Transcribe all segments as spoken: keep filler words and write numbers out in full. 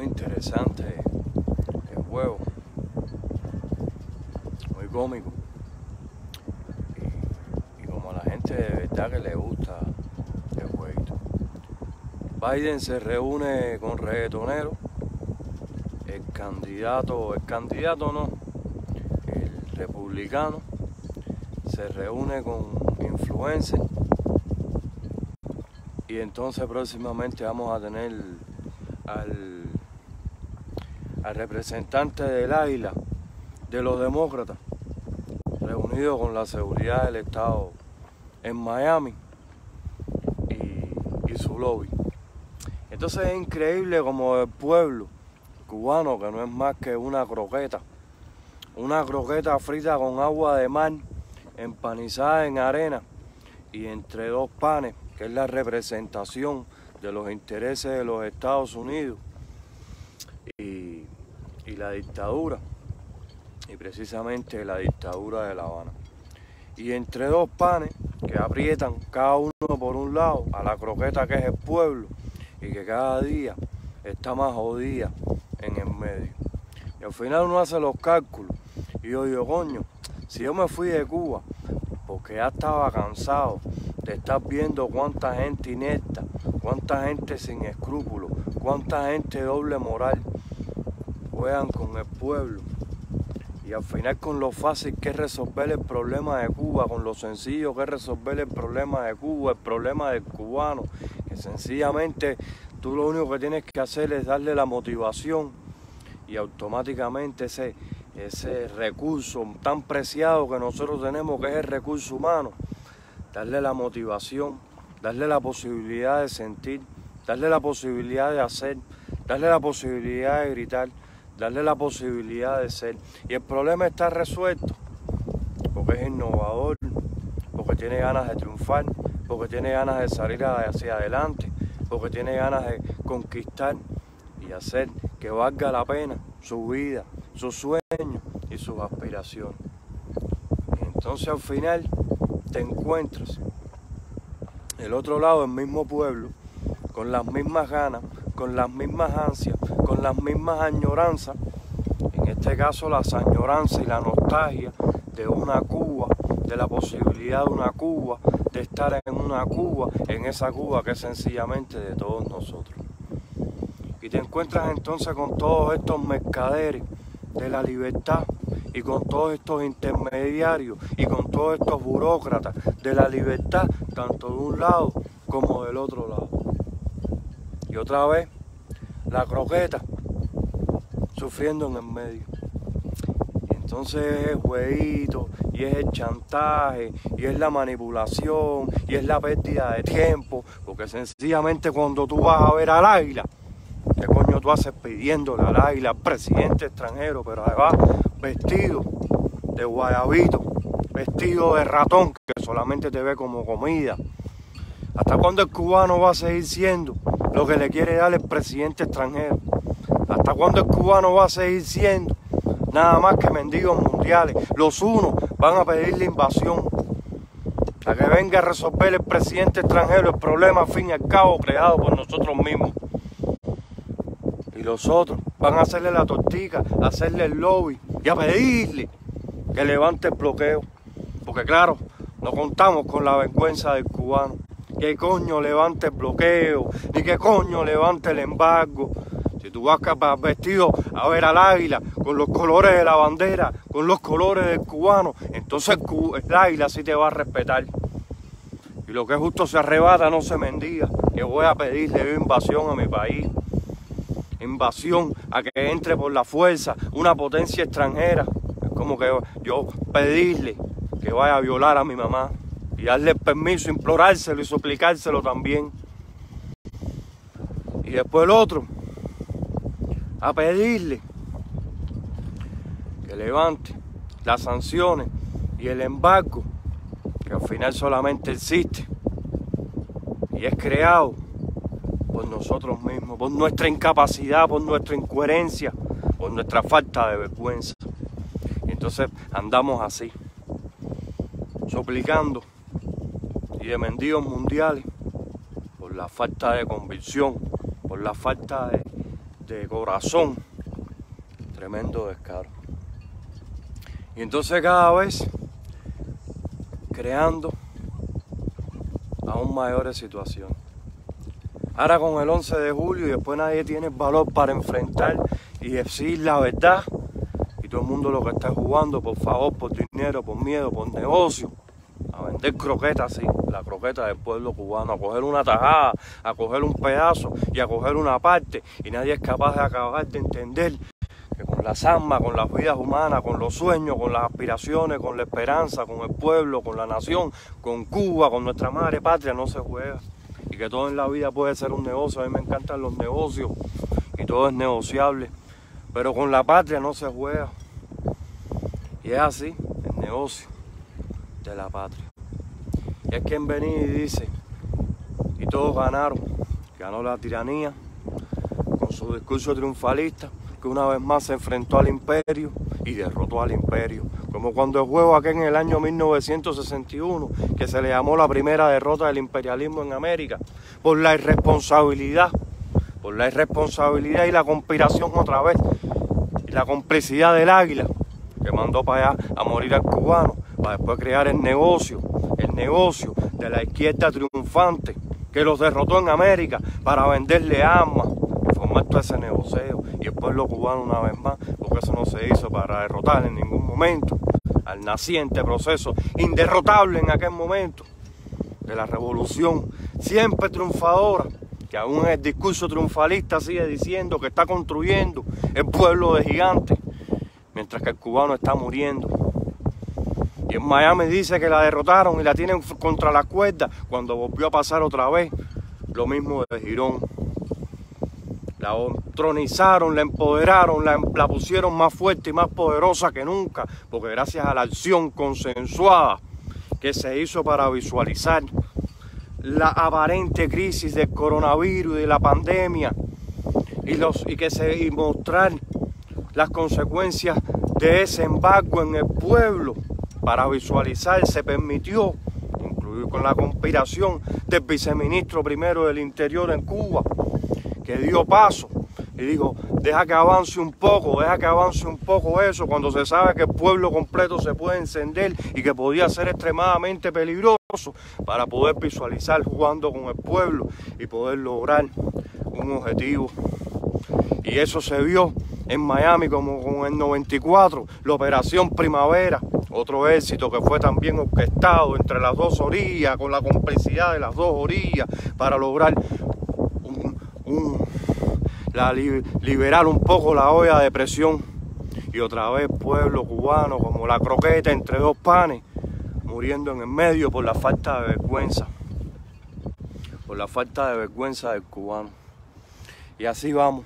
muy interesante el juego, muy cómico. Y, y como a la gente de verdad que le gusta el jueguito. Biden se reúne con reggaetoneros. El candidato, el candidato no, el republicano se reúne con influencers. Y entonces próximamente vamos a tener al, al representante del águila de los demócratas reunido con la seguridad del estado en Miami y, y su lobby. Entonces es increíble como el pueblo cubano, que no es más que una croqueta, una croqueta frita con agua de mar, empanizada en arena y entre dos panes, que es la representación de los intereses de los Estados Unidos y, y la dictadura, y precisamente la dictadura de La Habana. Y entre dos panes que aprietan cada uno por un lado a la croqueta que es el pueblo y que cada día está más jodida en el medio. Y al final uno hace los cálculos y yo digo, coño, si yo me fui de Cuba porque ya estaba cansado de estar viendo cuánta gente inepta, cuánta gente sin escrúpulos, cuánta gente doble moral juegan con el pueblo. Y al final con lo fácil que es resolver el problema de Cuba, con lo sencillo que es resolver el problema de Cuba, el problema del cubano, que sencillamente tú lo único que tienes que hacer es darle la motivación y automáticamente ese, ese recurso tan preciado que nosotros tenemos, que es el recurso humano, darle la motivación, darle la posibilidad de sentir, darle la posibilidad de hacer, darle la posibilidad de gritar, darle la posibilidad de ser. Y el problema está resuelto, porque es innovador, porque tiene ganas de triunfar, porque tiene ganas de salir hacia adelante, porque tiene ganas de conquistar y hacer que valga la pena su vida, sus sueños y sus aspiraciones. Y entonces al final te encuentras el otro lado del mismo pueblo, con las mismas ganas, con las mismas ansias, con las mismas añoranzas, en este caso las añoranzas y la nostalgia de una Cuba, de la posibilidad de una Cuba, de estar en una Cuba, en esa Cuba que es sencillamente de todos nosotros. Y te encuentras entonces con todos estos mercaderes de la libertad y con todos estos intermediarios y con todos estos burócratas de la libertad, tanto de un lado como del otro lado. Y otra vez, la croqueta sufriendo en el medio. Y entonces es el jueguito, y es el chantaje, y es la manipulación, y es la pérdida de tiempo, porque sencillamente cuando tú vas a ver al águila, ¿qué coño tú haces pidiéndole al águila, al presidente extranjero, pero además vestido de guayabito, vestido de ratón, que solamente te ve como comida? ¿Hasta cuándo el cubano va a seguir siendo lo que le quiere dar el presidente extranjero? ¿Hasta cuándo el cubano va a seguir siendo nada más que mendigos mundiales? Los unos van a pedir la invasión, a que venga a resolver el presidente extranjero el problema al fin y al cabo creado por nosotros mismos. Y los otros van a hacerle la tortica, a hacerle el lobby y a pedirle que levante el bloqueo. Porque claro, no contamos con la vergüenza del cubano. ¿Qué coño levante el bloqueo? Ni qué coño levante el embargo. Si tú vas vestido a ver al águila con los colores de la bandera, con los colores del cubano, entonces el águila sí te va a respetar. Y lo que es justo se arrebata, no se mendiga. Que voy a pedirle invasión a mi país. Invasión a que entre por la fuerza una potencia extranjera. Es como que yo pedirle que vaya a violar a mi mamá y darle el permiso, implorárselo y suplicárselo también. Y después el otro, a pedirle que levante las sanciones y el embargo, que al final solamente existe y es creado por nosotros mismos, por nuestra incapacidad, por nuestra incoherencia, por nuestra falta de vergüenza. Y entonces andamos así, suplicando y de mendigos mundiales por la falta de convicción, por la falta de, de corazón, tremendo descaro. Y entonces cada vez creando aún mayores situaciones. Ahora con el once de julio y después nadie tiene el valor para enfrentar y decir la verdad. Y todo el mundo lo que está jugando, por favor, por dinero, por miedo, por negocio, a vender croquetas, sí, la croqueta del pueblo cubano, a coger una tajada, a coger un pedazo y a coger una parte. Y nadie es capaz de acabar de entender que con las almas, con las vidas humanas, con los sueños, con las aspiraciones, con la esperanza, con el pueblo, con la nación, con Cuba, con nuestra madre patria, no se juega. Y que todo en la vida puede ser un negocio. A mí me encantan los negocios y todo es negociable, pero con la patria no se juega. Y es así, el negocio de la patria. Y es quien venía y dice, y todos ganaron, ganó la tiranía con su discurso triunfalista, que una vez más se enfrentó al imperio y derrotó al imperio. Como cuando el juego aquel en el año mil novecientos sesenta y uno, que se le llamó la primera derrota del imperialismo en América, por la irresponsabilidad, por la irresponsabilidad y la conspiración otra vez, y la complicidad del águila, que mandó para allá a morir al cubano, para después crear el negocio, el negocio de la izquierda triunfante, que los derrotó en América para venderle armas, formar todo ese negocio. Y el pueblo cubano una vez más, porque eso no se hizo para derrotar en ningún momento al naciente proceso inderrotable en aquel momento de la revolución, siempre triunfadora, que aún en el discurso triunfalista sigue diciendo que está construyendo el pueblo de gigantes, mientras que el cubano está muriendo. Y en Miami dice que la derrotaron y la tienen contra la cuerda, cuando volvió a pasar otra vez lo mismo de Girón. La tronizaron, la empoderaron, la, la pusieron más fuerte y más poderosa que nunca, porque gracias a la acción consensuada que se hizo para visualizar la aparente crisis del coronavirus y de la pandemia y, los, y que se y mostrar las consecuencias de ese embargo en el pueblo, para visualizar se permitió, incluir con la conspiración del viceministro primero del Interior en Cuba, que dio paso y dijo, deja que avance un poco, deja que avance un poco eso, cuando se sabe que el pueblo completo se puede encender y que podía ser extremadamente peligroso, para poder visualizar jugando con el pueblo y poder lograr un objetivo. Y eso se vio en Miami como con el noventa y cuatro, la Operación Primavera, otro éxito que fue también orquestado entre las dos orillas, con la complicidad de las dos orillas, para lograr un, un, la, liberar un poco la olla de presión. Y otra vez pueblo cubano como la croqueta entre dos panes, muriendo en el medio por la falta de vergüenza, por la falta de vergüenza del cubano. Y así vamos.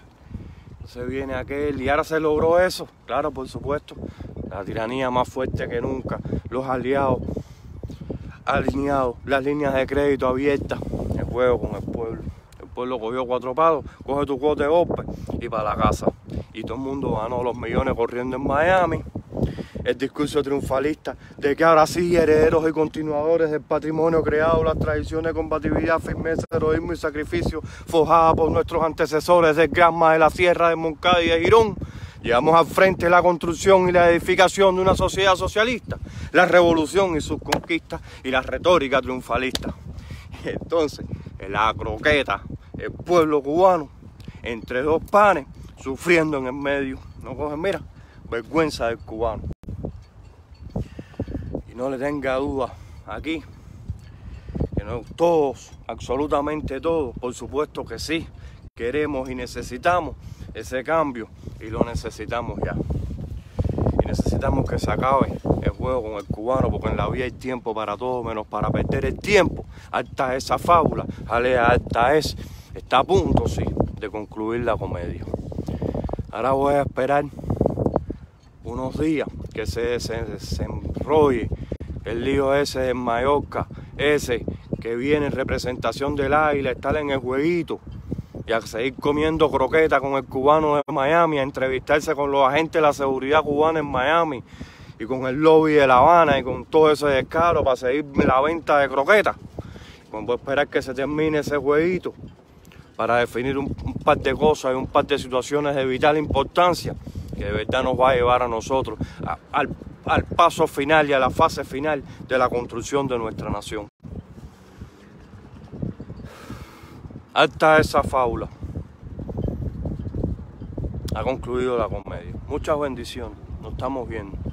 Se viene aquel y ahora se logró eso, claro, por supuesto, la tiranía más fuerte que nunca, los aliados alineados, las líneas de crédito abiertas, el juego con el pueblo. El pueblo cogió cuatro palos, coge tu cuota de golpe y para la casa. Y todo el mundo ganó los millones corriendo en Miami. El discurso triunfalista de que ahora sí, herederos y continuadores del patrimonio creado, las tradiciones, combatividad, firmeza, heroísmo y sacrificio forjada por nuestros antecesores del Granma, de la Sierra, de Moncada y de Girón, llevamos al frente la construcción y la edificación de una sociedad socialista, la revolución y sus conquistas y la retórica triunfalista. Y entonces, la croqueta, el pueblo cubano, entre dos panes, sufriendo en el medio. No cogen, mira, vergüenza del cubano. No le tenga duda aquí, que no, todos, absolutamente todos, por supuesto que sí, queremos y necesitamos ese cambio y lo necesitamos ya. Y necesitamos que se acabe el juego con el cubano, porque en la vida hay tiempo para todo menos para perder el tiempo. Hasta esa fábula, hasta es, está a punto, sí, de concluir la comedia. Ahora voy a esperar unos días que se desenrolle el lío ese en Mallorca, ese que viene en representación del águila, estar en el jueguito y a seguir comiendo croqueta con el cubano de Miami, a entrevistarse con los agentes de la seguridad cubana en Miami y con el lobby de La Habana y con todo ese descaro para seguir la venta de croquetas. Vamos a esperar que se termine ese jueguito para definir un, un par de cosas y un par de situaciones de vital importancia que de verdad nos va a llevar a nosotros a, al, al paso final y a la fase final de la construcción de nuestra nación. Hasta esa fábula. Ha concluido la comedia. Muchas bendiciones. Nos estamos viendo.